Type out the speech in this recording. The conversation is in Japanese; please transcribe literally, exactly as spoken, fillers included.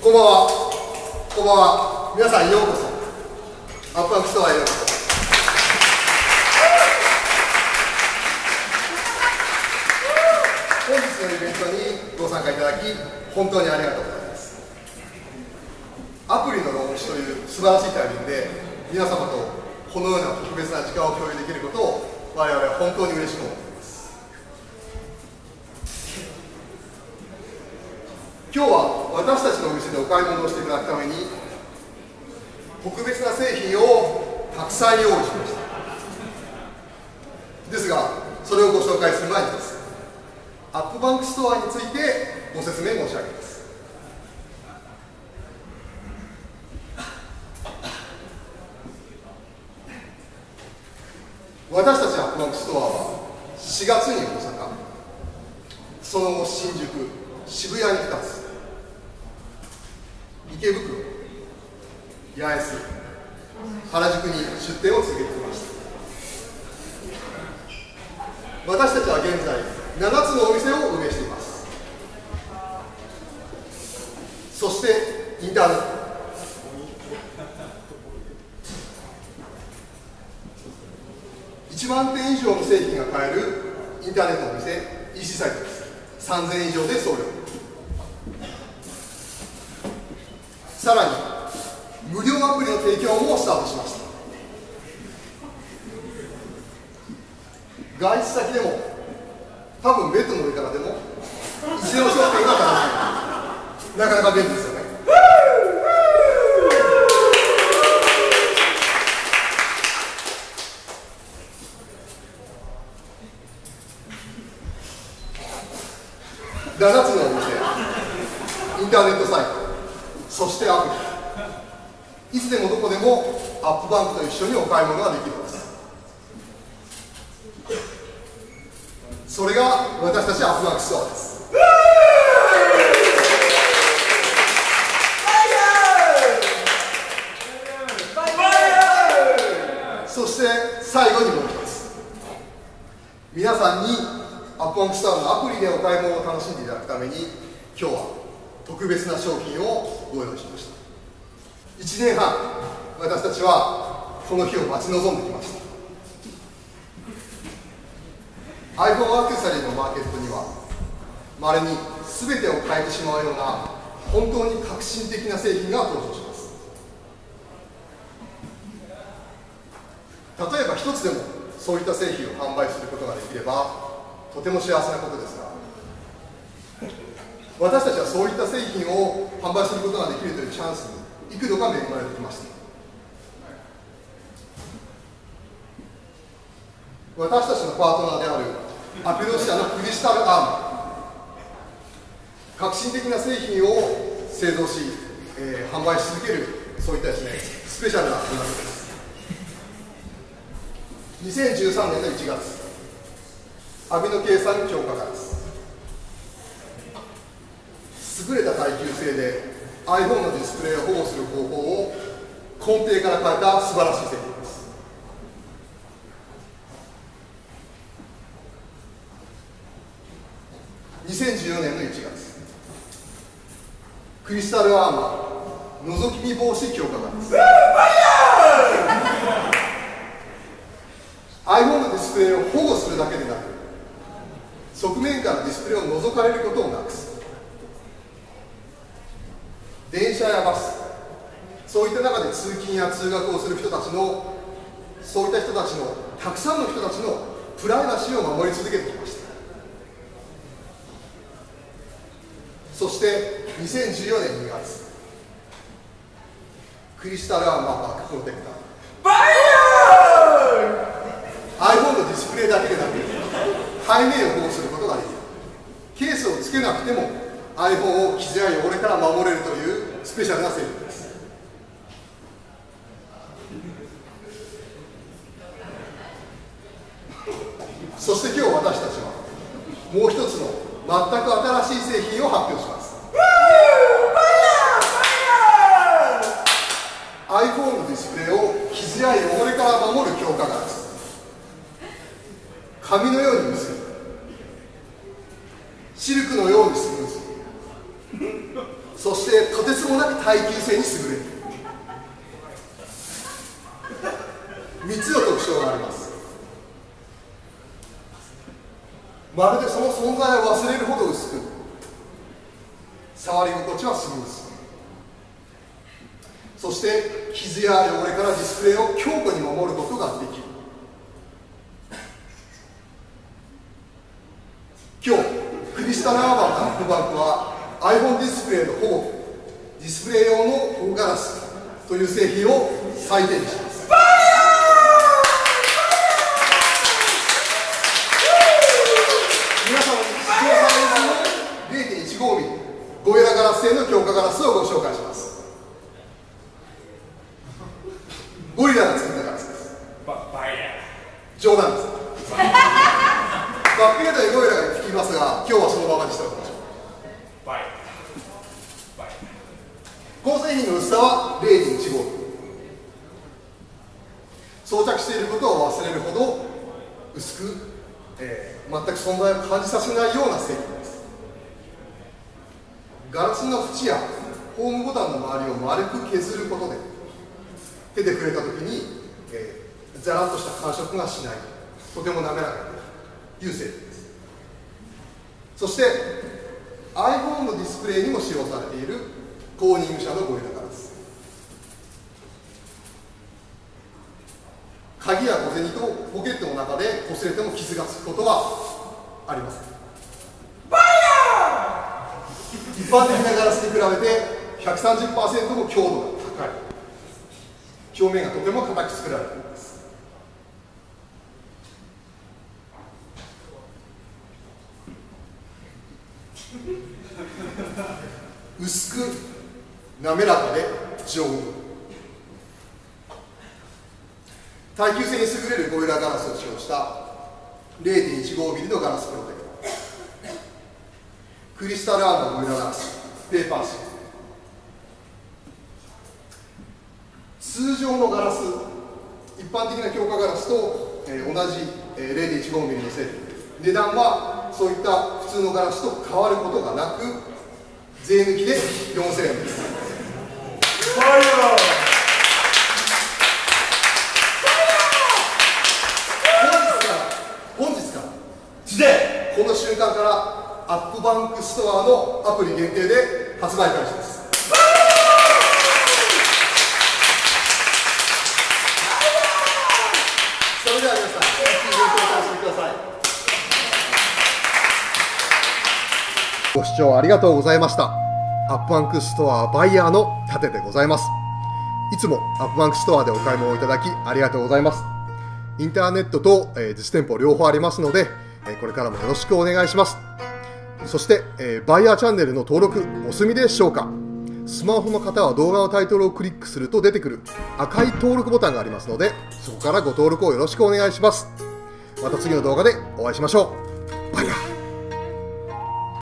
こんばんは。こんばんは。皆さんようこそ。アップアップストアへようこそ。本日のイベントにご参加いただき、本当にありがとうございます。アプリのローンチという素晴らしいタイミングで、皆様とこのような特別な時間を共有できることを、我々は本当に嬉しく思っています。今日は私たちのお店でお買い物をしていただくために、特別な製品をたくさん用意しました。ですが、それをご紹介する前にです。アップバンクストアについてご説明申し上げます。私たちアップバンクストアはしがつに大阪、その後新宿、渋谷にふたつ、池袋、八重洲、原宿に出店を続けてきました。私たちは現在ななつのお店を運営しています。そしてインターネット、いちまんてん以上の製品が買えるインターネットのお店、イーシー サイトです。さんぜんえん以上で送料。さらに無料アプリの提供もスタートしました。外出先でも多分ベッドの上からでもいつでもショッピングが楽しめる。なかなか便利ですよね。ななつのお店、インターネットサイト、そしてアプリ、いつでもどこでもアップバンクと一緒にお買い物ができるのです。それが私たちアップバンクストアです。そして最後にもう一つ、皆さんにアップバンクストアのアプリでお買い物を楽しんでいただくために、今日は特別な商品をご用意しました。いちねんはん、私たちはこの日を待ち望んできました。iPhone アクセサリーのマーケットには、まれに全てを変えてしまうような本当に革新的な製品が登場します。例えば一つでもそういった製品を販売することができればとても幸せなことですが、私たちはそういった製品を販売することができるというチャンスに幾度か恵まれてきました。私たちのパートナーであるアペロシアのクリスタルアーマー、革新的な製品を製造し、えー、販売し続ける、そういったですね、スペシャルなプロダクトです。にせんじゅうさんねんのいちがつ、アミノ計算強化ガラス、優れた耐久性で iPhone のディスプレイを保護する方法を根底から変えた素晴らしい製品です。にせんじゅうよねんのいちがつ、クリスタルアーマー覗き見防止強化ガラス、iPhone のディスプレイを保護するだけでなく、側面からディスプレイを覗かれることをなくす。電車やバス、そういった中で通勤や通学をする人たちの、そういった人たちの、たくさんの人たちのプライバシーを守り続けてきました。そしてにせんじゅうよねんにがつ、クリスタルアーマーバックプロテクター、バイヤー iPhone のディスプレイだけでなく背面を保護することができる。ケースをつけなくても iPhone を傷や汚れから守れるというスペシャルな製品です。そして今日私たちはもう一つの全く新しい製品を発表します。 iPhone のディスプレイを傷や汚れから守る強化ガラス、紙のように結ぶ、シルクのようにスムーズ、 そしてとてつもなく耐久性に優れるみっつの特徴があります。まるでその存在を忘れるほど薄く、触り心地はスムーズ、そして傷や汚れからディスプレイを強固に守ることができる。今日クリスタルアーバーのアップバンクは iPhone ディスプレイの保護、ディスプレイ用の保護ガラスという製品を再定義します。皆様に史上最大の れいてんいちごミリゴエラガラス製の強化ガラスをご紹介します。ゴリラが作ったガラスです。冗談です。バックヤードにゴエラが聞きますが、今日はそのままにしておきましょう。この製品の薄さは れいてんいちごミリ、装着していることを忘れるほど薄く、えー、全く存在を感じさせないような製品です。ガラスの縁やホームボタンの周りを丸く削ることで手で触れたときに、えー、ザラッとした感触がしない、とても滑らかという製品です。そして iPhone のディスプレイにも使用されているコーニング社のゴリラガラス、鍵や小銭とポケットの中で擦れても傷がつくことはありません。一般的なガラスに比べて ひゃくさんじゅっパーセント も強度が高い、表面がとても硬く作られています。薄く滑らかで丈夫、耐久性に優れるゴリラガラスを使用した れいてんいちごミリのガラスプロテクター、クリスタルアームのゴリラガラスペーパーシート、通常のガラス、一般的な強化ガラスと、えー、同じ、えー、れいてんいちごミリの製品、値段はそういった普通のガラスと変わることがなく、税抜きでよんせんえんです。本日からこの瞬間からアップバンクストアのアプリ限定で発売開始です。それでは皆さん、一気に勉強を楽しみください。ご視聴ありがとうございました。アップバンクストアバイヤーの盾でございます。いつもアップバンクストアでお買い物いただきありがとうございます。インターネットと、えー、実店舗両方ありますので、えー、これからもよろしくお願いします。そして、えー、バイヤーチャンネルの登録お済みでしょうか。スマホの方は動画のタイトルをクリックすると出てくる赤い登録ボタンがありますので、そこからご登録をよろしくお願いします。また次の動画でお会いしましょう。バイヤー。